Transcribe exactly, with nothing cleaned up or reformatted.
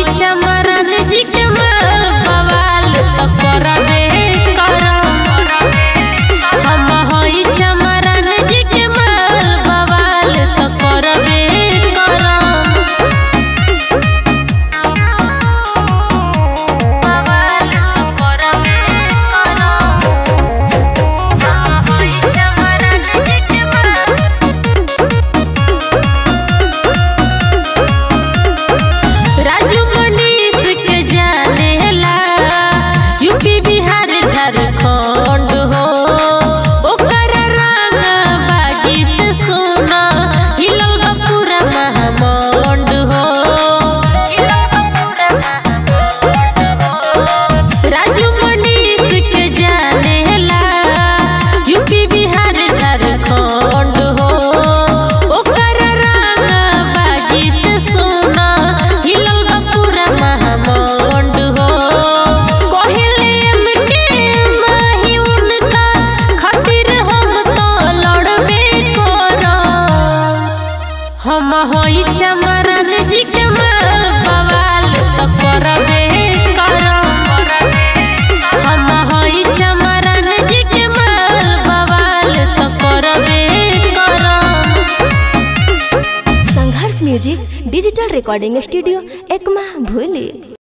होई चमरन जी के माल बवाल तो करबे करम। हम होई चमरन जी के माल बवाल तो करबे करम। बवाल तो करबे करम। हम होई चमरन जी के माल। राजू मनीष के जानेला यूपी बिहार झारखंड हो। ओकर रंग बाजी से सोना हिलल बा पूरा महामंड हो। राजू मनीष के जानेला यूपी बिहार झारखंड हो। ओकर रंग बाजी से सोना हिलल बा पूरा महामंड हो। कहले हमके माही उनका खातिर हम तो लड़बे करम। हम होई चमरन जी के माल बवाल तो करबे करम। हम होई चमरन जी के माल बवाल तो करबे करम। Sangharsh music digital recording studio Ekma भूली।